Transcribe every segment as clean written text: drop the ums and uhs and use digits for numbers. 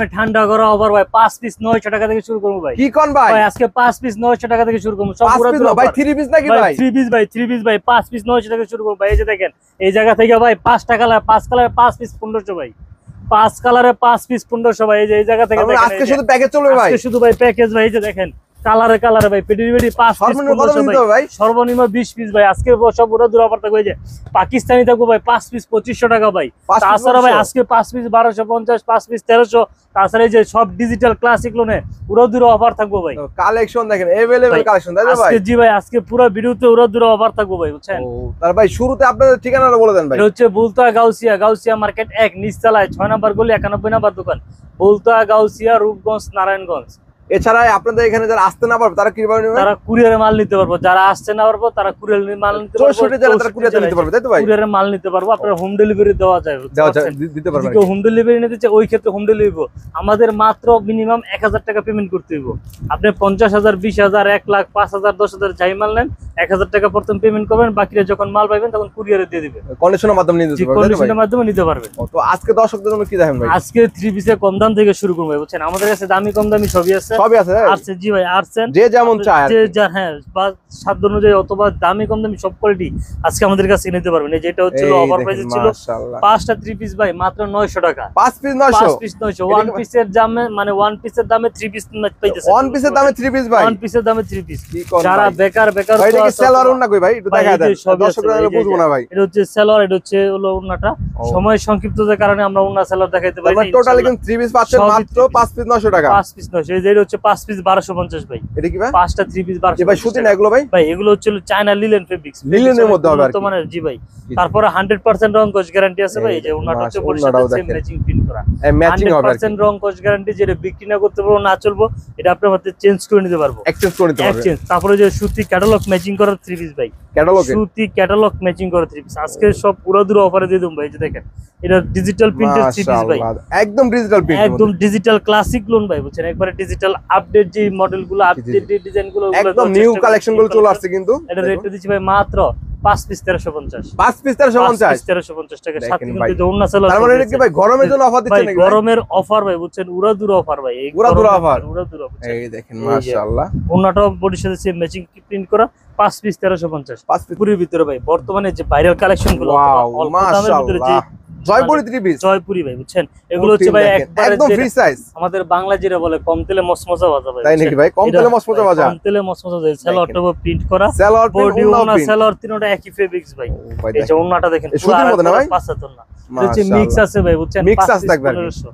ঠান্ডা করা অফার ভাই 5 পিস 900 টাকা থেকে শুরু করব ভাই। কি কোন ভাই? ভাই আজকে 5 পিস 900 টাকা থেকে শুরু করব। সব পুরো ভাই 3 পিস নাকি ভাই? 3 পিস ভাই 3 পিস ভাই 5 পিস 900 টাকা শুরু করব ভাই। এই যে দেখেন এই জায়গা থেকে ভাই 5 টাকা 5 কালার 5 পিস 1500 ভাই। 5 কালারে 5 পিস 1500 ভাই। এই যে এই জায়গা থেকে দেখেন আজকে শুধু প্যাকেজ চলবে ভাই। আজকে শুধু ভাই প্যাকেজ ভাই। এই যে দেখেন কালারে কালারে ভাই পেডি 5 পিস 1500 ভাই। সর্বনিম্ন 20 পিস ভাই। আজকে সব পুরো দূর অফার থাকবে। এই যে পাকিস্তানি থাকবে ভাই 5 পিস 2500 টাকা ভাই। তাছাড়া ভাই আজকে 5 পিস 1250 5 পিস 1300। তাছাড়া এই যে সব ডিজিটাল ক্লাসিক লোনে পুরো দূর অফার থাকবে ভাই। কালেকশন দেখেন अवेलेबल কালেকশন তাই তো ভাই? আজকে জি ভাই আজকে পুরো ভিডিওতে পুরো দূর অফার থাকবে ভাই বুঝছেন। তার ভাই শুরুতে আপনাদের ঠিকানাটা বলে দেন ভাই। এটা হচ্ছে বুলতা গাউসিয়া মার্কেট 1 নিচতলায় 6 নম্বর গলি 91 নম্বর দোকান। বুলতা গাউসিয়া রূপগঞ্জ নারায়ণগঞ্জ। এছাড়া আপনাদের এখানে যারা আসতে না পারবে তারা কিভাবে নেবে? তারা কুরিয়ারে মাল নিতে পারবে। যারা আসতে না পারবে তারা কুরিয়ারে মাল নিতে পারবে। 64 জেলা তারা কুরিয়ারে নিতে পারবে তাই তো ভাই? কুরিয়ারে মাল নিতে পারবে। আপনারা হোম ডেলিভারি দিতে পারবে। যদি হোম ডেলিভারি নিতে চায় ওই ক্ষেত্রে হোম ডেলিভারি আমাদের মাত্র মিনিমাম 1000 টাকা পেমেন্ট করতে হবে। আপনি 50,000 20,000 1 লাখ 5,000 10,000 যাই মাল নেন 1000 টাকা প্রথম পেমেন্ট করবেন। বাকিরা যখন মাল পাবেন তখন কুরিয়ারে দিয়ে দিবেন। কন্ডিশনের মাধ্যমে নিতে পারবেন। কন্ডিশনের মাধ্যমে নিতে পারবেন। তো আজকে দর্শকদের জন্য কি দেখেন ভাই? আজকে 3 পিসে কম দাম থেকে শুরু করব বুঝছেন। আমাদের কাছে দামি কম দামি সবই আছে। সবই আছে আছে জি ভাই আরছেন যে যেমন চায় যে হ্যাঁ বা সাধ্য অনুযায়ী অথবা দামি কম দামি সব কোয়ালিটি আজকে আমাদের কাছে নিতে পারবেন। এই যেটা হচ্ছে অফার প্রাইসে ছিল 5টা 3 পিস ভাই মাত্র 900 টাকা। 5 পিস 900 ওয়ান পিসের দামে মানে ওয়ান পিসের দামে 3 পিস পাইতেছেন। ওয়ান পিসের দামে 3 পিস ভাই। ওয়ান পিসের দামে 3 পিস। যারা বেকার ভাই এটা কি সেলর ওন্না কই ভাই? একটু দেখা দেন দর্শকরা বুঝবো না ভাই। এটা হচ্ছে সেলর এটা হচ্ছে হলো ওন্নাটা। সময় সংক্ষিপ্ততার কারণে আমরা ওন্না সেলর দেখাইতে পারি না। টোটাল কিন্তু 3 পিস পাচ্ছেন মাত্র 5 পিস 900 টাকা। 5 পিস 900। এই যে এটা হচ্ছে 5 পিস 1250 ভাই। এটা কি ভাই? 5টা 3 পিস 1250 ভাই সুতি না এগুলো ভাই? ভাই এগুলো হচ্ছে চায়না লিলেন ফেব্রিক্স। লিলেনের মধ্যে হবে আর কি। মানে জি ভাই। তারপরে 100% রং কোচ গ্যারান্টি আছে ভাই। এই যে ওন্নাটা হচ্ছে পরিষ্কার সেম ম্যাচিং প্রিন্ট করা। ম্যাচিং হবে আর কি। 100% রং কোচ গ্যারান্টি যেটা বিক্রি না করতে পারবো না চলবো এটা আপনার হাতে চেঞ্জ করে নিতে পারবো। এক্সচেঞ্জ করে নিতে পারবেন। তারপরে যে সুতি ক্যাটালগ ম্যাচিং করা 3 পিস ভাই। ক্যাটালগ সুতি ক্যাটালগ ম্যাচিং করা 3 পিস আজকে সব পুরো দূর অফারে দিয়ে দেব ভাই। এই যে দেখেন এটা ডিজিটাল প্রিন্টেড 3 পিস ভাই। একদম ডিজিটাল প্রিন্ট একদম ডিজিটাল ক্লাসিক লোন ভাই বুঝছেন। একবারে ডিজিটাল আপডেট যে মডেলগুলো আপডেট ডিজাইনগুলো একদম নিউ কালেকশনগুলো চলে আসছে কিন্তু। এটা রেট দিচ্ছি ভাই মাত্র 5 পিস 1350। 5 পিস 1350 টাকা। সাথে কিন্তু ওন্না সেলর। তার মানে এটা কি ভাই গরমের জন্য অফার দিচ্ছেন নাকি? গরমের অফার ভাই বুঝছেন। উড়া দূর অফার ভাই। এই উড়া দূর অফার। এই দেখেন মাশাআল্লাহ। ওন্নাটাও বডির সাথে সেম ম্যাচিং প্রিন্ট করা 5 পিস 1350। 5 পিস পুরীর ভিতরে ভাই বর্তমানে যে ভাইরাল কালেকশন গুলো অল্প দামের ভিতরে যে জয়পুরি 3 পিস জয়পুরি ভাই বুঝছেন। এগুলো হচ্ছে ভাই একদম ফ্রি সাইজ। আমাদের বাংলা যেটা বলে কম তেলে মসমসা ভাজা ভাই। তাই নাকি ভাই? কম তেলে মসমসা ভাজা। কম তেলে মসমসা ভাজা। সেলরটা প্রিন্ট করা। সেলর বডি ওন্না সেলর তিনটা একই ফেব্রিক্স ভাই। এই যে ওন্নাটা দেখেন সুতির মধ্যে না ভাই? 75 না। এটা হচ্ছে মিক্স আছে ভাই বুঝছেন। মিক্স আছে থাকবে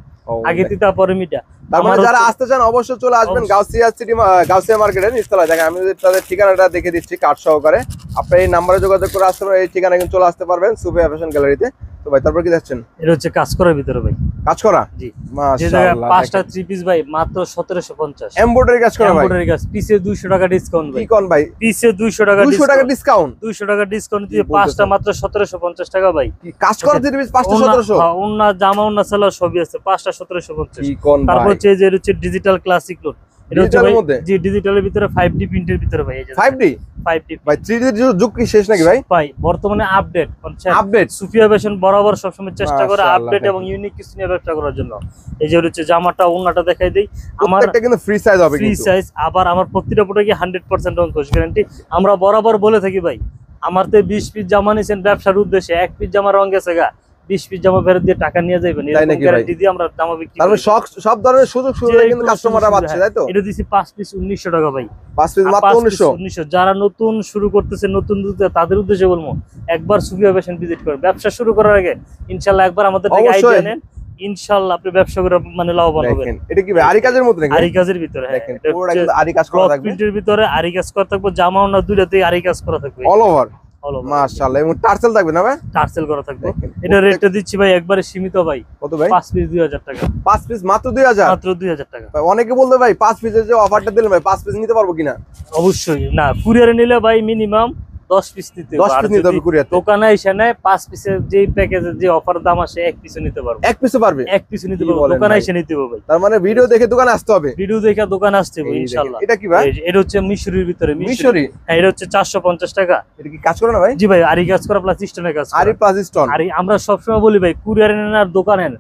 আগে তিতা পরে মিটা। তারপরে যারা আসতে চান অবশ্যই চলে আসবেন গাউসিয়া মার্কেটে নিচতলায়। দেখেন আমি তাদের ঠিকানাটা দেখে দিচ্ছি কার্ড সহকারে। আপনারা এই নম্বরে যোগাযোগ করে আসতে পারেন। এই ঠিকানা কিন্তু চলে আসতে পারবেন সুফিয়া ফ্যাশন গ্যালারিতে। তো ভাই তারপর কি যাচ্ছেন? এটা হচ্ছে কাজ করার ভিতরে ভাই। কাজ করা জি মাশাআল্লাহ। 5টা 3 পিস ভাই মাত্র 1750। এমব্রয়ডারি কাজ করা ভাই। এমব্রয়ডারি কাজ পিসে 200 টাকা ডিসকাউন্ট ভাই। কি কোন ভাই? পিসে 200 টাকা 200 টাকা ডিসকাউন্ট। 200 টাকা ডিসকাউন্ট দিয়ে 5টা মাত্র 1750 টাকা ভাই। কি কাজ করা 3 পিস 5টা 1700? হ্যাঁ ওন্না জামা ওন্না সেলর সবই আছে 5টা 1750। কি কোন ভাই? তারপর হচ্ছে যে ডিজিটাল ক্লাসিক লোন। এটা হচ্ছে ভাই জি ডিজিটালের ভিতরে 5D প্রিন্টের ভিতরে ভাই। এই যে 5D ভাই 3D যুগ কি শেষ নাকি ভাই? ভাই বর্তমানে আপডেট আপডেট সুফিয়া ফ্যাশন বরাবর সবসময় চেষ্টা করে আপডেট এবং ইউনিক কিছু নিয়ে ব্যবসা করার জন্য। এই যে হচ্ছে জামাটা ওন্নাটা দেখাই দেই। আমার প্রত্যেকটা কিন্তু ফ্রি সাইজ হবে কিন্তু। ফ্রি সাইজ আবার আমার প্রত্যেকটা প্রোডাক্টে 100% রং কোচ গ্যারান্টি। আমরা বরাবর বলে থাকি ভাই আমার তো 20 পিস জামা নিছেন ব্যবসার উদ্দেশ্যে 1 পিস জামা রং গেছে গা 20 পিস জামা ফেরত দিয়ে টাকা নিয়ে যাবেন। এরকম গ্যারান্টি দিয়ে আমরা জামা বিক্রি করি। তারপরে সব ধরনের সুযোগ সুবিধা কিন্তু কাস্টমাররা পাচ্ছে তাই তো? এটা দিছি 5 পিস 1900 টাকা ভাই। 5 পিস মাত্র 1900। যারা নতুন শুরু করতেছে নতুন তাদের উদ্দেশ্যে বলবো একবার সুফিয়া ফ্যাশন ভিজিট করেন। ব্যবসা শুরু করার আগে ইনশাআল্লাহ একবার আমাদের থেকে আইডিয়া নেন। ইনশাআল্লাহ আপনি ব্যবসা করে মানে লাভবান হবেন। এটা কি ভাই আরি কাজের মধ্যে নাকি? আরি কাজের ভিতরে দেখেন পুরোটা কিন্তু আরি কাজ করা থাকবে। প্রিন্টের ভিতরে আরি কাজ করা থাকবে। জামা ওন্না দুইটাতেই আরি কাজ করা থাকবে অল ওভার। মাশাআল্লাহ। এবং টার্সেল থাকবে না ভাই? টার্সেল করা থাকবে। এটা রেটটা দিচ্ছি ভাই একবারে সীমিত ভাই। কত ভাই? 5 পিস 2000 টাকা। 5 পিস মাত্র 2000? মাত্র 2000 টাকা। ভাই অনেকে বলতে ভাই 5 পিসের যে অফারটা দিলেন ভাই 5 পিস নিতে পারবো কিনা? অবশ্যই না কুরিয়ারে নিলে ভাই মিনিমাম 10 পিস নিতে হবে। 10 পিস নিতে হবে কুরিয়ারে। দোকানে এসে নেয় 5 পিসের যে প্যাকেজের যে অফার দাম আসে 1 পিসও নিতে পারবে। 1 পিসও পারবে? 1 পিসও নিতে পারবে। দোকানে এসে নিতে হবে ভাই। তার মানে ভিডিও দেখে দোকানে আসতে হবে? ভিডিও দেখে দোকানে আসতে হবে ইনশাআল্লাহ। এটা কি ভাই? এটা হচ্ছে মিশরির ভিতরে। মিশরি? হ্যাঁ এটা হচ্ছে 450 টাকা। এটা কি কাজ করে না ভাই? জি ভাই আরি কাজ করা প্লাস স্টোনের কাজ। আরি প্লাস স্টোন। আরি আমরা সব সময় বলি ভাই কুরিয়ারে নেন আর দোকানে নেন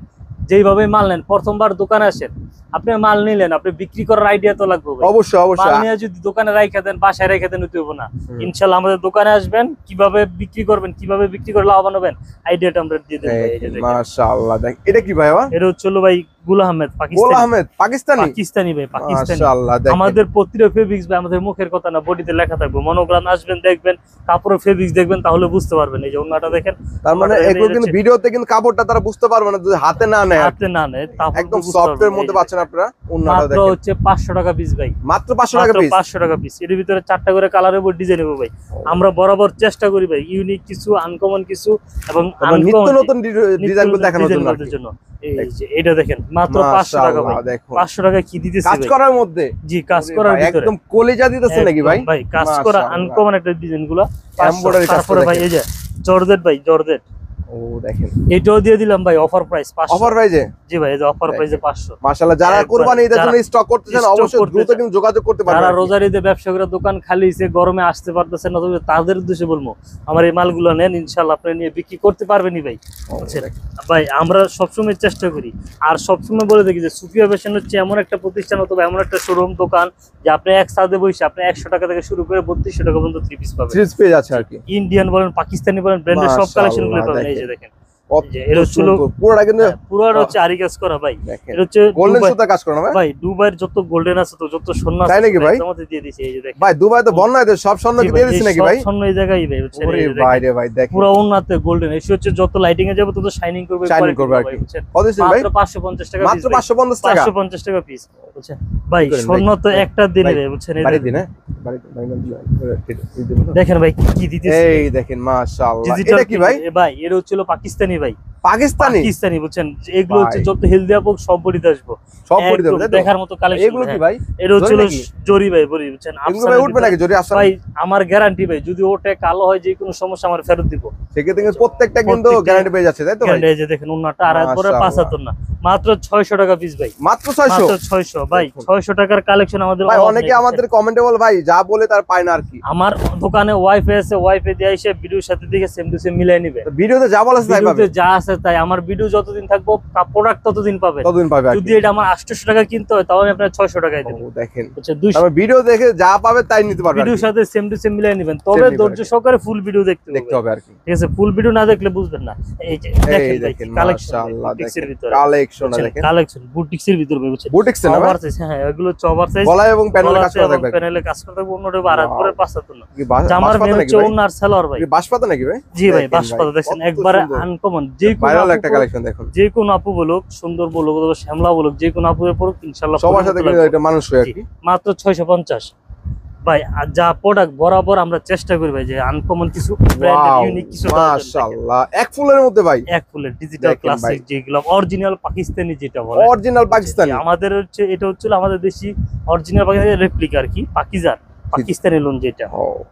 যেইভাবে মাল নেন, প্রথমবার দোকানে আসেন, আপনি মাল নিলেন, আপনি বিক্রি করার আইডিয়া তো লাগবে ভাই। অবশ্যই অবশ্যই। মাল নিয়ে যদি দোকানে রাইখা দেন, বাসায় রেখে দেন, হইতে হবে না। ইনশাআল্লাহ আমাদের দোকানে আসবেন, কিভাবে বিক্রি করবেন, কিভাবে বিক্রি করে লাভবান হবেন, আইডিয়াটা আমরা দিয়ে দেব ভাই। এই যে দেখেন মাশাআল্লাহ, দেখ এটা কি ভাই? এটা হচ্ছে ভাই গুল আহমেদ, গুল আহমেদ পাকিস্তানি ভাই, পাকিস্তানি। মাশাআল্লাহ, দেখেন আমাদের প্রতিটা ফেব্রিক্স ভাই আমাদের মুখের কথা না, বডিতে লেখা থাকবে। মনোগ্রাম আসবেন, দেখবেন, কাপড়ের ফেব্রিক্স দেখবেন, তাহলে বুঝতে পারবেন। এই যে ওন্নাটা দেখেন, তার মানে এগুলো কিন্তু ভিডিওতে কিন্তু কাপড়টা তারা বুঝতে পারবে না যদি হাতে না নেয়, হাতে না নেয়, তাহলে একদম সফট এর মধ্যে পাচ্ছেন আপনারা। ওন্নাটা মাত্র দেখেন হচ্ছে 500 টাকা পিস ভাই, মাত্র 500 টাকা পিস। 500 টাকা পিস। এর ভিতরে 4টা করে কালারের উপর ডিজাইন হবে ভাই। আমরা বরাবর চেষ্টা করি ভাই ইউনিক কিছু, আনকমন কিছু এবং নিত্য নতুন ডিজাইনগুলো দেখানোর জন্য। এই যে এটা দেখেন মাত্র 500 টাকা ভাই। 500 টাকা কি দিতেছি কাজ ভাই? করার মধ্যে, জি, কাজ করার ভিতরে একদম কলিজা দিতেছেন নাকি ভাই? ভাই কাজ করা আনকমন একটা ডিজাইনগুলো। এমব্রয়ডারি কাজ তারপরে ভাই এই যে জর্জেট ভাই, জর্জেট ও দেখেন, এটাও দিয়ে দিলাম ভাই অফার প্রাইস 500। অফার প্রাইসে? জি ভাই, এই যে অফার প্রাইসে 500। মাশাআল্লাহ, যারা কুরবানি ঈদের জন্য স্টক করতেছেন অবশ্যই দ্রুত কিন্তু যোগাযোগ করতে পারবেন। যারা রোজার ঈদে ব্যবসা করে দোকান খালি হইছে, গরমে আসতে পারতেছেন না, তবে তাদের উদ্দেশ্যে বলবো আমার এই মালগুলো নেন, ইনশাআল্লাহ আপনি নিয়ে বিক্রি করতে পারবেনই ভাই। বুঝছেন ভাই, আমরা সবসময় চেষ্টা করি আর সবসময় বলে দেখি যে সুফিয়া ফ্যাশন হচ্ছে এমন একটা প্রতিষ্ঠান অথবা এমন একটা শোরুম দোকান যে আপনি এক সাথে বসে আপনি 100 টাকা থেকে শুরু করে 3200 টাকা পর্যন্ত 3 পিস পাবেন। 3 পিস আছে আর কি, ইন্ডিয়ান বলেন, পাকিস্তানি বলেন, ব্র্যান্ডের সব কালেকশন গুলো পাবেন। এই যে দেখেন পুরোটা কিন্তু পুরোটা হচ্ছে আরি কাজ করা ভাই। এটা হচ্ছে গোল্ডেন সুতা কাজ করা না ভাই? দুবাইয়ের যত গোল্ডেন আছে, তো যত স্বর্ণ আছে, তাই নাকি ভাই? আমাদের দিয়ে দিয়েছি। এই যে দেখেন ভাই, দুবাই তো বন্যাতে সব স্বর্ণ দিয়ে দিয়েছে নাকি ভাই? স্বর্ণ এই জায়গায় ভাই, বুঝছেন? ওরে ভাই রে ভাই, দেখেন পুরো উন্নতে গোল্ডেন। এই হচ্ছে যত লাইটিং এ যাবে তত শাইনিং করবে, শাইনিং করবে আর কি। কত দিছেন ভাই? মাত্র 550 টাকা পিস। মাত্র 550 টাকা? 550 টাকা পিস, বুঝছেন ভাই? স্বর্ণ তো একটা দিনে ভাই, বুঝছেন? বাড়ি দিন, হ্যাঁ দেখেন ভাই কি দিতেছে, এই দেখেন মাশাআল্লাহ। এটা কি ভাই? ভাই এটা হচ্ছিল পাকিস্তানি ভাই, পাকিস্তানি বুঝছেন? এগুলো হচ্ছে যত হেলদি আপক সব বডিতে আসবো, সব বডিতে আসবে, দেখার মতো কালেকশন। এগুলো কি ভাই? এটা হচ্ছিল জরি ভাই, বলি, বুঝছেন? এগুলো ভাই উঠবে নাকি জরি? আসলে ভাই আমার গ্যারান্টি ভাই, যদি ওটা কালো হয় যে কোনো সমস্যা আমার ফেরত দিব। সেক্ষেত্রে কিন্তু প্রত্যেকটা কিন্তু গ্যারান্টি পেয়ে যাচ্ছে, তাই তো ভাই? এই যে দেখেন ওন্নাটা আর একবারে 75 না, মাত্র 600 টাকা পিস ভাই। মাত্র 600? 600 ভাই, 600 টাকার কালেকশন আমাদের। ভাই অনেকে আমাদের কমেন্টে বলে ভাই যা বলে তার পায় না আর কি। আমার দোকানে ওয়াইফাই আছে, ওয়াইফাই দিয়ে এসে ভিডিওর সাথে দিকে সেম টু সেম মিলাই নিবে। ভিডিওতে যা বলা আছে তাই পাবে, যা আছে তাই। আমার ভিডিও যতদিন থাকবো, প্রোডাক্ট ততদিন পাবে, ততদিন পাবে। যদি এটা আমার 800 টাকা কিনতে হয় তাহলে আপনার 600 টাকায় দেব। দেখেন, আচ্ছা 200 আমরা ভিডিও দেখে যা পাবে তাই নিতে পারবে, ভিডিওর সাথে সেম টু সেম মিলাই নেবেন। তবে ধৈর্য সহকারে ফুল ভিডিও দেখতে হবে আর কি, ঠিক আছে? ফুল ভিডিও না দেখলে বুঝবেন না। এই যে দেখেন মাশাআল্লাহ, বুটিক্সের ভিতরে কালেকশন দেখেন, কালেকশন বুটিক্সের ভিতরে বুঝছেন? বুটিক্স না ভাই? হ্যাঁ, এগুলো চওবার সাইজ, গলা এবং প্যানেলে কাজ করা থাকবে, প্যানেলে কাজ করা থাকবে। অন্যটা বারাত করে 75 না। জামার মেন হচ্ছে ওন্নার সালোয়ার ভাই। বাসপাতা নাকি ভাই? জি ভাই, বাসপাতা দেখেন, একবারে আনকমন। যে কোনো ভাইরাল একটা কালেকশন দেখুন, যে কোনো আপু বলুক, সুন্দর বলুক অথবা শ্যামলা বলুক, যে কোনো আপু পড়ুক, ইনশাআল্লাহ সবার সাথে কিন্তু এটা মানুষ হয় আর কি। মাত্র 650 ভাই। আর যা প্রোডাক্ট বরাবর আমরা চেষ্টা করি ভাই যে আনকমন কিছু, ব্র্যান্ডেড ইউনিক কিছু। মাশাআল্লাহ, এক ফুলের মধ্যে ভাই, এক ফুলের ডিজিটাল ক্লাসিক যেগুলো অরিজিনাল পাকিস্তানি, যেটা বলে অরিজিনাল পাকিস্তানি। আমাদের হচ্ছে এটা হচ্ছিল আমাদের দেশি অরিজিনাল পাকিস্তানি রেপ্লিকা আর কি, পাকিস্তানি লোন যেটা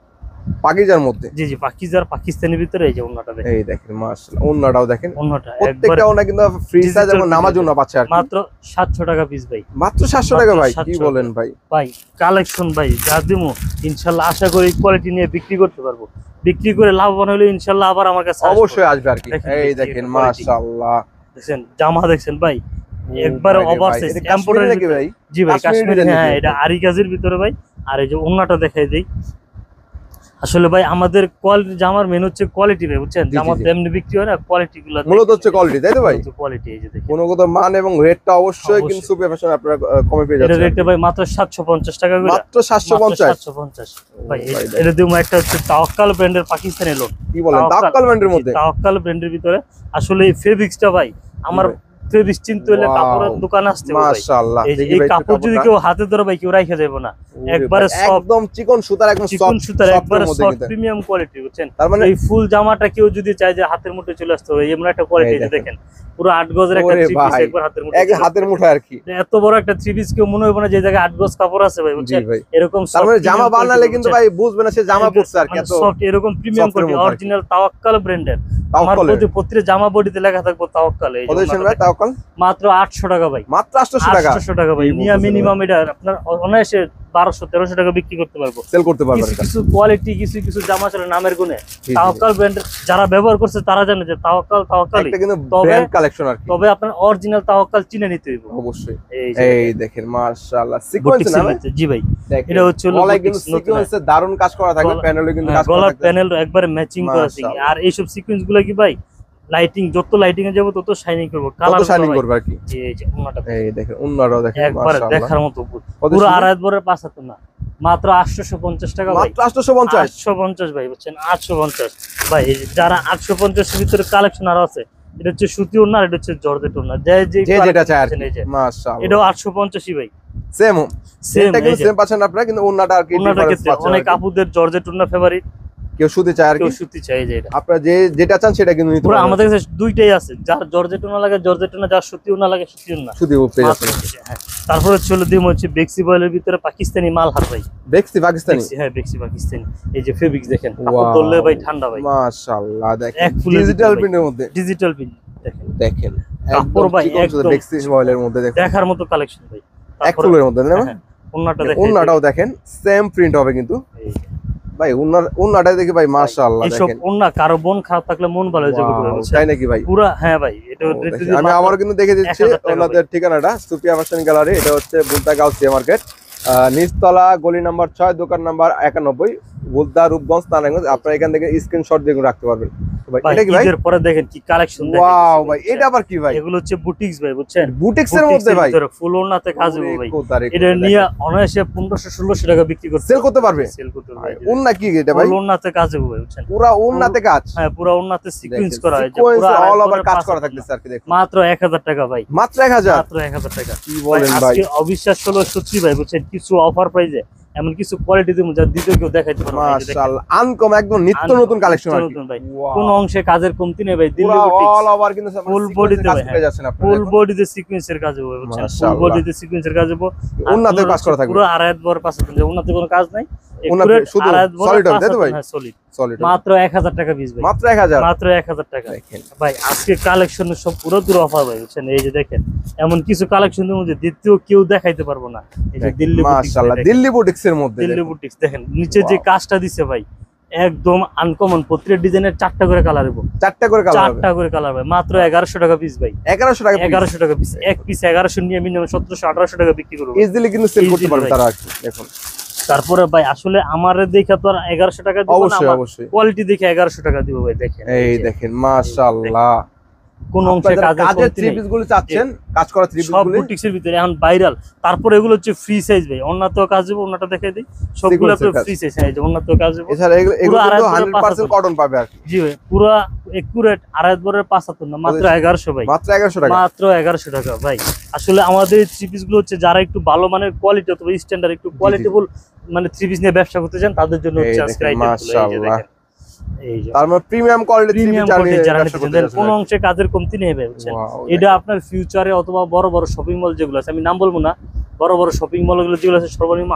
পাকিজার মধ্যে। জি জি, পাকিস্তানের ভিতরে। এই যে ওন্নাটা দেখেন, এই দেখেন মাশাআল্লাহ, ওন্নাটাও দেখেন, ওন্নাটা প্রত্যেকটা ওন্না কিন্তু ফ্রি সাইজ এবং নামাজ ওন্না পাচ্ছে আর মাত্র 700 টাকা পিস ভাই। মাত্র 700 টাকা ভাই, কি বলেন ভাই? ভাই কালেকশন ভাই যা দিমু, ইনশাআল্লাহ আশা করি কোয়ালিটি নিয়ে বিক্রি করতে পারবো। বিক্রি করে লাভবান হলে ইনশাআল্লাহ আবার আমার কাছে অবশ্যই আসবে আর কি। এই দেখেন মাশাআল্লাহ, দেখেন জামা দেখছেন ভাই, একবারে ওভারসাইজ এমব্রয়ডারি নাকি ভাই? জি ভাই, কাশ্মীরি। হ্যাঁ, এটা আরি কাজের ভিতরে ভাই। আর এই যে ওন্নাটা দেখাই দেই। আসলে ভাই আমাদের কোয়ালিটি, জামার মেন হচ্ছে কোয়ালিটি ভাই, বুঝছেন? জামা তেমনি বিক্রি হয় না, কোয়ালিটি গুলো মূলত হচ্ছে কোয়ালিটি, তাই তো ভাই? কোয়ালিটি। এই যে দেখেন গুণগত মান এবং রেটটা অবশ্যই কিন্তু সুপার ফ্যাশন আপনারা কমে পেয়ে এটা যাচ্ছেন। রেটটা ভাই মাত্র 750 টাকা করে। মাত্র 750? 750 ভাই। এটা দিমু একটা হচ্ছে তাওয়াক্কাল ব্র্যান্ডের পাকিস্তানি লোন। কি বলেন, তাওয়াক্কাল ব্র্যান্ডের মধ্যে? তাওয়াক্কাল ব্র্যান্ডের ভিতরে। আসলে এই ফেব্রিক্সটা ভাই আমার ফেব্রিক্স চিনতে হলে কাপড়ের দোকান আসতে হবে মাশাআল্লাহ। এই কাপড় যদি কেউ হাতে ধরে ভাই কেউ রাখা যাবে না, একবারে একদম চিকন সুতার, একদম চিকন সুতার, একবারে সফট প্রিমিয়াম কোয়ালিটি, বুঝছেন? তার মানে এই ফুল জামাটা কেউ যদি চায় যে হাতের মুঠে চলে আসতে হবে, এমন একটা কোয়ালিটি দেখেন, পুরো 8 গজের একটা থ্রি পিস একবার হাতের মুঠে, এক হাতের মুঠে আর কি। এত বড় একটা থ্রি পিস কেউ মনে হবে না যে জায়গায় 8 গজ কাপড় আছে ভাই, বুঝছেন? এরকম তার মানে জামা বানালে কিন্তু ভাই বুঝবে না সে জামা পরছে আর কি। এত সফট, এরকম প্রিমিয়াম কোয়ালিটি, অরিজিনাল তাওয়াক্কাল ব্র্যান্ডের। আমার প্রতিটা জামা বডিতে লেখা থাকবে তাওয়াক্কাল। এই যে তাওয়াক্কাল মাত্র 800 টাকা ভাই, মাত্র 800 টাকা 800 টাকা ভাই। নিয়া মিনিমাম এটা আপনার অনায়াসে 1200-1300 টাকা বিক্রি করতে পারবো, সেল করতে পারবেন। কিছু কোয়ালিটি কিছু জামা চলে নামের গুণে। তাওয়াক্কাল ব্র্যান্ড যারা ব্যবহার করছে তারা জানে যে তাওয়াক্কালই এটা কিন্তু ব্র্যান্ড কালেকশন আর কি। তবে আপনার অরিজিনাল তাওয়াক্কাল চিনে নিতে হইব অবশ্যই। এই দেখেন মাশাআল্লাহ সিকোয়েন্স না ভাই? জি ভাই, এটা হচ্ছে গলায় কিন্তু সিকোয়েন্সে দারুন কাজ করা থাকবে, প্যানেলে কিন্তু কাজ করা গলার থাকবে, প্যানেল একবারে ম্যাচিং করা আছে। আর এই সব সিকোয়েন্স গুলো কি ভাই লাইটিং, যত লাইটিং এ যাব তত শাইনিং করবে, কালার শাইনিং করবে আর কি। এই যে ওন্নাটা এই দেখেন, ওন্নাটাও দেখেন একবারে মাশাআল্লাহ দেখার মতো, পুরো আড়াই বরের পাঁচ হাত না, মাত্র 850 টাকা ভাই, মাত্র 850 850 ভাই, বুঝছেন 850 ভাই। এই যে যারা 850 এর ভিতরে কালেকশন আর আছে, এটা হচ্ছে সুতি ওন্না, এটা হচ্ছে জর্জেট ওন্না, যে যেটা চাই আর কি। মাশাআল্লাহ, এটাও 850 ভাই, সেম সেমটা কিন্তু সেম পাচ্ছেন আপনারা, কিন্তু ওন্নাটা আর কি ডিফারেন্স পাচ্ছেন। অনেক আপুদের জর্জেট ওন্না ফেভারিট, কেউ সুতি চায় আর কি, কেউ সুতি চাই যে এটা আপনারা যেটা চান সেটা কিন্তু নিতে পুরো পারবেন। আমাদের কাছে দুইটাই আছে, যার জর্জেট ওন্না লাগে জর্জেট ওন্না, যার সুতি ওন্না লাগে সুতি ওন্না, সুতি পেয়ে যাচ্ছেন। হ্যাঁ। তারপরে চলো দিম হচ্ছে বেক্সি বয়েলের ভিতরে পাকিস্তানি মাল হার ভাই, বেক্সি পাকিস্তানি, হ্যাঁ বেক্সি পাকিস্তানি। এই যে ফেব্রিক্স দেখেন, কাপড় ধরলে ভাই ঠান্ডা ভাই, মাশাআল্লাহ দেখেন ডিজিটাল প্রিন্টের মধ্যে, ডিজিটাল প্রিন্ট দেখেন, দেখেন কাপড় ভাই একদম বেক্সি বয়েলের মধ্যে দেখেন, দেখার মতো কালেকশন ভাই। এক ফুলের মধ্যে না? ওন্নাটা দেখেন, ওন্নাটাও দেখেন সেম প্রিন্ট হবে কিন্তু ভাই, ওন্নাটা দেখি ভাই মাশাআল্লাহ এইসব দেখেন। ওন্না কারো মন খারাপ থাকলে মন ভালো হয়ে যাবে, তাই নাকি ভাই? পুরো হ্যাঁ ভাই, এটা আমি আবারও কিন্তু দেখে দিচ্ছি ওনাদের ঠিকানাটা, সুফিয়া ফ্যাশন গ্যালারি, এটা হচ্ছে বুলতা গাউসিয়া মার্কেট, নিচতলা, গলি নাম্বার 6, দোকান নাম্বার 91, বুলতা, রূপগঞ্জ, নারায়ণগঞ্জ। আপনারা এখান থেকে স্ক্রিনশট দিয়ে রাখতে পারবেন। ভাই এটা কি ভাই? এর পরে দেখেন কি কালেকশন, ওয়াও ভাই, এটা আবার কি ভাই? এগুলো হচ্ছে বুটিক্স ভাই, বুঝছেন, বুটিক্স এর মধ্যে ভাই ফুল ওন্নাতে কাজ হবে ভাই। এটা নিয়ে অনায়াসে 1500-1600 টাকা বিক্রি করতে সেল করতে পারবে, সেল করতে পারবে। ওন্না কি এটা ভাই? ফুল ওন্নাতে কাজ হবে ভাই, বুঝছেন, পুরো ওন্নাতে কাজ, হ্যাঁ পুরো ওন্নাতে সিকোয়েন্স করা আছে, পুরো অল ওভার কাজ করা থাকতেছে আর কি। দেখুন মাত্র 1000 টাকা ভাই, মাত্র 1000, মাত্র 1000 টাকা। কি বলেন ভাই? আজকে অবিশ্বাস হলো সত্যি ভাই, বুঝছেন, কিছু অফার প্রাইজে এমন কিছু কোয়ালিটি দিমু যা দ্বিতীয় কেউ দেখাইতে পারবে না। মাশাআল্লাহ, আনকম একদম নিত্য নতুন কালেকশন আর কি ভাই, কোন অংশে কাজের কমতি নেই ভাই। দিল্লি বুটিক অল ওভার কিন্তু ফুল বডিতে কাজ করে যাচ্ছেন আপনারা, ফুল বডিতে সিকোয়েন্সের কাজ হবে, বুঝছেন, ফুল বডিতে সিকোয়েন্সের কাজ হবে, ওন্নাতে কাজ করা থাকবে, পুরো আড়াই বর পাশে থাকবে, ওন্নাতে কোনো কাজ নাই, ওন্নাতে শুধু সলিড হবে, তাই তো ভাই? হ্যাঁ সলিড, সলিড, মাত্র 1000 টাকা পিস ভাই, মাত্র 1000, মাত্র 1000 টাকা দেখেন ভাই। আজকে কালেকশনের সব পুরো অফার ভাই, বুঝছেন। এই যে দেখেন এমন কিছু কালেকশনের মধ্যে দ্বিতীয় কেউ দেখাইতে পারবো না। এই যে দিল্লি মাশাআল্লাহ, দিল্লি বুটিক্স এর মধ্যে, দিল্লি বুটিক্স দেখেন, নিচে যে কাজটা দিছে ভাই একদম আনকমন, প্রত্যেকটা ডিজাইনের 4টা করে কালার হবে, 4টা করে কালার হবে, 4টা করে কালার হবে, মাত্র 1100 টাকা পিস ভাই, 1100 টাকা, 1100 টাকা পিস, এক পিস 1100 নিয়ে মিনিমাম 1700-1800 টাকা বিক্রি করব, ইজিলি কিন্তু সেল করতে পারবে তারা। দেখুন তারপরে ভাই আসলে আমারে দেখা তো আর 1100 টাকা দিব না, অবশ্যই অবশ্যই কোয়ালিটি দেখে 1100 টাকা দিব ভাই। দেখেন এই দেখেন মাশাআল্লাহ, কোন অংশে কাজের থ্রি পিস গুলো চাচ্ছেন, কাজ করা থ্রি পিস সব গুলো বুটিক্সের ভিতরে এখন ভাইরাল। তারপর এগুলো হচ্ছে ফ্রি সাইজ ভাই, অন্যতেও কাজ হবে, অন্যটা দেখাই দিই, সবগুলো আপনার ফ্রি সাইজ, অন্যতেও কাজ হবে। এছাড়া এগুলো 100% কটন পাবে আর কি। জি ভাই, পুরো একুরেট আড়াই বরের 75 না, মাত্র 1100 ভাই, মাত্র 1100 টাকা, মাত্র 1100 টাকা ভাই। আসলে আমাদের থ্রি পিস গুলো হচ্ছে যারা একটু ভালো মানের কোয়ালিটি অথবা স্ট্যান্ডার্ড একটু কোয়ালিটিফুল মানে থ্রি পিস নিয়ে ব্যবসা করতে চান তাদের জন্য হচ্ছে আজকে মাশাআল্লাহ, এই যে তার মানে প্রিমিয়াম কোয়ালিটি থ্রি পিস যারা নিতে চান, কোন অংশে কাজের কমতি নেই ভাই, বুঝছেন। এটা আপনার ফিউচারে অথবা বড় বড় শপিং মল যেগুলো আছে, আমি নাম বলবো না, বড় বড় শপিং মল গুলো যেগুলো আছে সর্বনিম্ন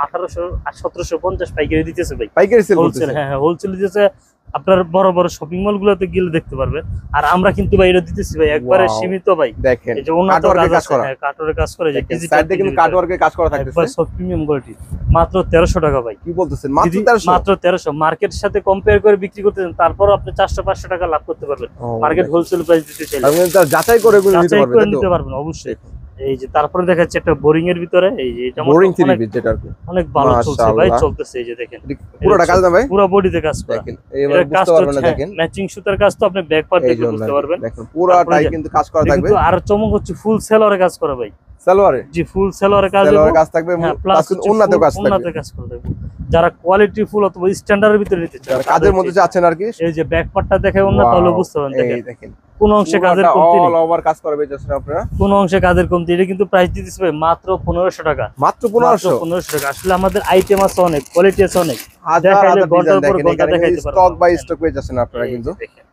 1800-1750 পাইকারি দিতেছে ভাই, পাইকারি সেল হোলসেল, হ্যাঁ হ্যাঁ হোলসেল দিতেছে। আপনার বড় বড় শপিং মল গুলোতে গেলে দেখতে পারবেন। আর আমরা কিন্তু ভাই এটা দিতেছি ভাই একবারে সীমিত ভাই, দেখেন এই যে উন্নত কাজ করে, হ্যাঁ কাটওয়ার্কের কাজ করে, যে ডিজিটাল সাইডে কিন্তু কাটওয়ার্কের কাজ করা থাকতেছে, একবার সব প্রিমিয়াম কোয়ালিটি, মাত্র 1300 টাকা ভাই। কি বলতেছেন? মাত্র 1300, মাত্র 1300 মার্কেটের সাথে কম্পেয়ার করে বিক্রি করতেছেন, তারপরও আপনি 400-500 টাকা লাভ করতে পারবেন মার্কেট হোলসেল প্রাইস দিতে চাইলে। আপনি তার যাচাই করে নিতে পারবেন অবশ্যই। এই যে তারপরে দেখাচ্ছে একটা বোরিং এর ভিতরে, এই যে এটা বোরিং থ্রি পিস, যেটা আর কি অনেক ভালো চলছে ভাই, চলতেছে। এই যে দেখেন পুরোটা কাজ না ভাই, পুরো বডিতে কাজ করা, দেখেন এবারে বুঝতে পারবেন না, দেখেন ম্যাচিং সুতার কাজ তো আপনি ব্যাক পার্ট দেখে বুঝতে পারবেন, দেখেন পুরোটাই কিন্তু কাজ করা থাকবে। কিন্তু আর চমক হচ্ছে ফুল সেলরে কাজ করা ভাই, সালোয়ারে, জি ফুল সেলরে কাজ থাকবে, প্লাস উন্নতেও কাজ থাকবে, উন্নতে কাজ করা থাকবে। যারা কোয়ালিটি ফুল অথবা স্ট্যান্ডার্ডের ভিতরে নিতে চান, কাজের মধ্যে যাচ্ছেন আর কি, এই যে ব্যাক পার্টটা দেখে অন্য তাহলে বুঝতে পারবেন। দেখেন কোন অংশে কাজের কমতি নেই, অল ওভার কাজ করবে যাচ্ছেন আপনারা, কোন অংশে কাজের কমতি। এটা কিন্তু প্রাইস দিতেছে ভাই মাত্র 1500 টাকা, মাত্র 1500 টাকা। আসলে আমাদের আইটেম আছে অনেক, কোয়ালিটি আছে অনেক, হাজার হাজার ডিজাইন, দেখেন এখানে স্টক বাই স্টক পেয়ে যাচ্ছেন আপনারা কিন্তু।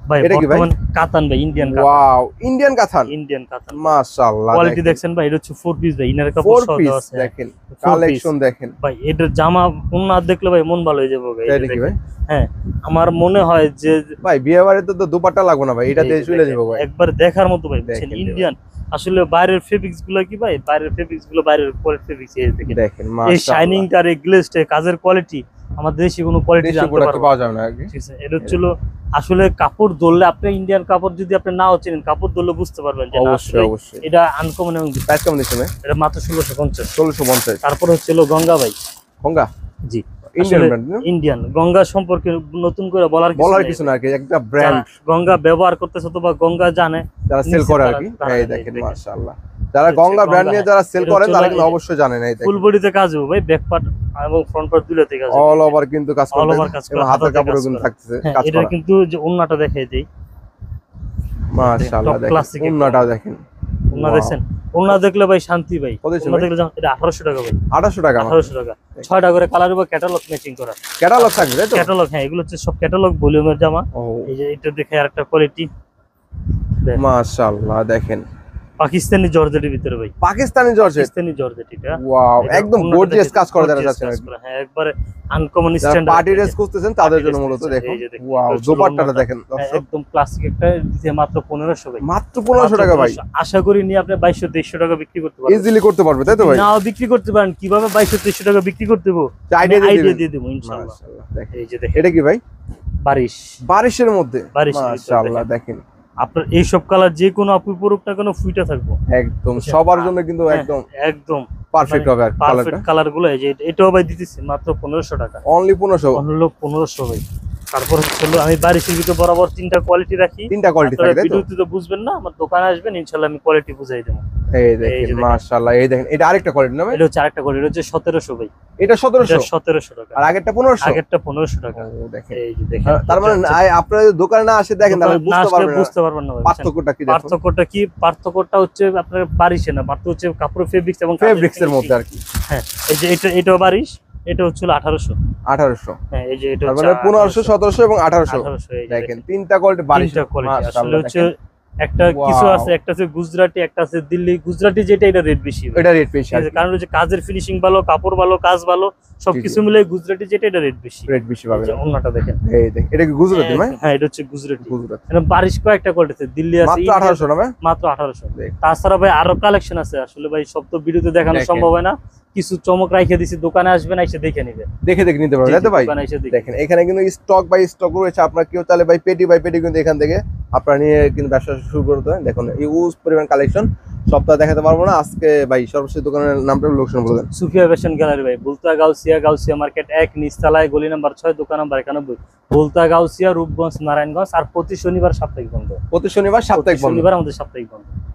ভাই এটা কি ভাই? বর্তমান কাতান ভাই, ইন্ডিয়ান কাতান। ওয়াও, ইন্ডিয়ান কাতান, ইন্ডিয়ান কাতান মাশাআল্লাহ। কোয়ালিটি দেখছেন ভাই, এটা হচ্ছে 4 পিস ভাই, ইনার কাপড় 4 সহ পিস দেওয়া আছে। দেখেন, 4 কালেকশন piece। দেখেন। ভাই এটার জামা ওন্না দেখলে ভাই মন ভালো হয়ে যাবে ভাই। তাই এটা নাকি দেখেন। ভাই? হ্যাঁ, আমার মনে হয় যে ভাই বিয়ে বাড়িতে তো দুপাট্টা লাগবে না ভাই, এটা দিয়ে চলে যাবো ভাই। একবার দেখার মতো ভাই, বুঝছেন? দেখেন ইন্ডিয়ান আসলে বাইরের ফেব্রিক্স গুলো কি ভাই, বাইরের ফেব্রিক্স গুলো বাইরের ফেব্রিক্স এই দেখেন, দেখেন এই মাশাআল্লাহ, শাইনিং টার এই গ্লেজটা, কাজের কোয়ালিটি আমাদের দেশি কোনো কোয়ালিটি দেশি জানতে প্রোডাক্ট পারবো পাওয়া যাবে না আর কি। ঠিক আছে। এটা হচ্ছিল আসলে কাপড় ধরলে, আপনি ইন্ডিয়ান কাপড় যদি আপনি নাও চেনেন, কাপড় ধরলে বুঝতে পারবেন যে না, অবশ্যই আসলে অবশ্যই। এটা আনকমন এবং প্রাইস কেমন দিচ্ছেন ভাই? এটা মাত্র 1650। 1650। তারপর হচ্ছিল গঙ্গা ভাই। গঙ্গা জি, ইন্ডিয়ান আসলে ব্র্যান্ড, ইন্ডিয়ান গঙ্গা সম্পর্কে নতুন করে বলার বলার নেই কিছু ভাই। না আর কি, একটা ব্র্যান্ড যারা গঙ্গা ব্যবহার করতেছে অথবা গঙ্গা জানে, যারা সেল করে আর কি। তারা এই জানে, দেখেন দেখেন। মাশাআল্লাহ, যারা হচ্ছে গঙ্গা ব্র্যান্ড গঙ্গা, নিয়ে যারা সেল এটা করেন হচ্ছে তারা এই কিন্তু যে অবশ্যই জানেন। এই ফুল দেখেন বডিতে কাজ হবে ভাই, ব্যাক পার্ট এবং ফ্রন্ট পার্ট দুটোতে কাজ হবে। অল ওভার কিন্তু কাজ All করতে over কাজ করা, এবং হাতের হাতাতে কাপড়ে কাজ কিন্তু করা। থাকতেছে হ্যাঁ, কাজ এটা করা। কিন্তু যে ওন্নাটা দেখাই দেই, মাশাআল্লাহ top দেখেন classic একটা ওন্নাটাও দেখেন। ওন্না Wow। দেখছেন? ওন্না দেখলে ভাই শান্তি ভাই। কত দিচ্ছেন ওন্না ভাই? দেখলে এটা 1800 টাকা ভাই। 1800 টাকা মাত্র। 1800 টাকা, 6টা করে কালার বা ক্যাটালগ ম্যাচিং করা। ক্যাটালগ থাকবে তাই তো? ক্যাটালগ, হ্যাঁ, এগুলো হচ্ছে সব ক্যাটালগ ভলিউমের জামা। ও এই যে এটা দেখে আরেকটা কোয়ালিটি, মাশাআল্লাহ দেখেন, পাকিস্তানি জর্জেটের ভিতরে ভাই, পাকিস্তানি জর্জেট। পাকিস্তানি জর্জেট এটা। ওয়াও, এটা একদম ওন্নাটা গর্জিয়াস দেখেন, কাজ করা যারা gorgeous যাচ্ছে কাজ করা, হ্যাঁ, একবারে আনকমন যারা স্ট্যান্ডার্ড। পার্টি ড্রেস খুঁজতেছেন তাদের Party জন্য dress মূলত খুঁজতেছেন, দেখুন। এই যে দেখুন, ওয়াও, এটা হচ্ছে দোপাট্টাটা ওন্নাটা। দেখেন হ্যাঁ, দর্শক, একদম ক্লাসিক একটা দিতে মাত্র 1500 ভাই। মাত্র 1500 টাকা ভাই। আশা করি নিয়ে আপনি 2200-2300 টাকা বিক্রি করতে পারবেন। ইজিলি করতে পারবে তাই তো ভাই? নাও বিক্রি করতে পারেন, কিভাবে 2200-2300 টাকা বিক্রি করতে দেবো আইডিয়া আইডিয়া দিয়ে দেবো ইনশাআল্লাহ। মাশাআল্লাহ দেখেন, এই যে দেখেন এটা কি ভাই? বারিশ, বারিশের মধ্যে, বারিশের ভিতরে মাশাআল্লাহ দেখেন, আপনার এই সব কালার যে কোনো আপু পরুক না কোনো ফুইটা থাকবো একদম সবার জন্য কিন্তু হ্যাঁ, একদম একদম পারফেক্ট হবে কালারটা। পারফেক্ট কালার গুলো। এই যে এটাও ভাই দিতেছি মাত্র 1500 টাকা, অনলি 1500। অনলি 1500 ভাই। তারপর হলো আমি বারিশের ভিতরে বরাবর 3টা কোয়ালিটি রাখি। তিনটা কোয়ালিটি আপনারা থাকে তাই তো? ভিডিওতে তো বুঝবেন না, আমার দোকানে আসবেন ইনশাআল্লাহ আমি কোয়ালিটি বুঝাই দেবো। এই এই যে দেখেন দেখেন। মাশাআল্লাহ, এই দেখেন এটা আরেকটা কোয়ালিটি না ভাই? এটা হচ্ছে আরেকটা কোয়ালিটি, এটা হচ্ছে 1700 ভাই। এটা এটা 1700 1700 টাকা, আর আগেরটা 1500। আগেরটা 1500 টাকা। ও দেখেন, এই যে দেখেন, তার মানে আপনারা যদি দোকানে না আসে দেখেন তাহলে না বুঝতে আসলে পারবেন না বুঝতে পারবেন না ভাই, বুঝছেন? পার্থক্যটা কি। দেখুন পার্থক্যটা কি? পার্থক্যটা হচ্ছে আপনার বারিশে না, পার্থক্য হচ্ছে কাপড় ফেব্রিক্স এবং কাজের ফেব্রিক্স এর মধ্যে আর কি। হ্যাঁ, এই যে এটাও বারিশ, এটা হচ্ছে 1800। 1800, হ্যাঁ, এই যে এটা তার হচ্ছে মানে 1500, 1700 এবং 1800। 1800। এই যে দেখেন তিনটা কোয়ালিটি বারিশ। তিনটা কোয়ালিটি আসলে মাশাআল্লাহ হচ্ছে দেখেন, একটা কিছু আছে, একটা আছে গুজরাটি, একটা আছে দিল্লি। গুজরাটি যেটা এটা রেট বেশি ভাই। এটা রেট বেশি ঠিক আছে, কারণ হচ্ছে কাজের ফিনিশিং ভালো, কাপড় ভালো, কাজ ভালো, সবকিছু মিলে গুজরাটি যেটা এটা রেট বেশি। রেট বেশি পাবেন। এই যে ওন্নাটা দেখেন, এই দেখেন, এটা কি গুজরাটি ভাই? হ্যাঁ, এটা হচ্ছে গুজরাটি। গুজরাট মানে বারিশ কয়েকটা কোয়ালিটি আছে, দিল্লি আছে, মাত্র 1800 না ভাই? মাত্র 1800। দেখ। তাছাড়া ভাই আরো কালেকশন আছে, আসলে ভাই সব তো ভিডিওতে দেখানো দেখেন। সম্ভব হয় না, কিছু চমক রাইখে দিছি, দোকানে আসবেন এসে দেখে নিবে। দেখে দেখে নিতে পারবেন তাই তো ভাই? দোকানে এসে দেখে দেখেন এখানে কিন্তু স্টক বাই স্টক রয়েছে, আপনার কেউ চাইলে ভাই পেটি বাই পেটি কিন্তু এখান থেকে আপনারা নিয়ে কিন্তু ব্যবসা শুরু করতে পারেন। দেখুন ইউজ পরিমাণ কালেকশন, সপ্তাহে দেখাতে পারবো না আজকে ভাই। সর্বশেষ দোকানের নামটা লোকেশন বলে দেন। সুফিয়া ফ্যাশন গ্যালারি ভাই, বুলতা গাউসিয়া, গাউসিয়া মার্কেট 1 নিচতলায়, গলি নাম্বার 6, দোকান নাম্বার 91, বুলতা গাউসিয়া, রূপগঞ্জ, নারায়ণগঞ্জ। আর প্রতি শনিবার সাপ্তাহিক বন্ধ, প্রতি শনিবার সাপ্তাহিক বন্ধ। শনিবার আমাদের সাপ্তাহিক বন্ধ।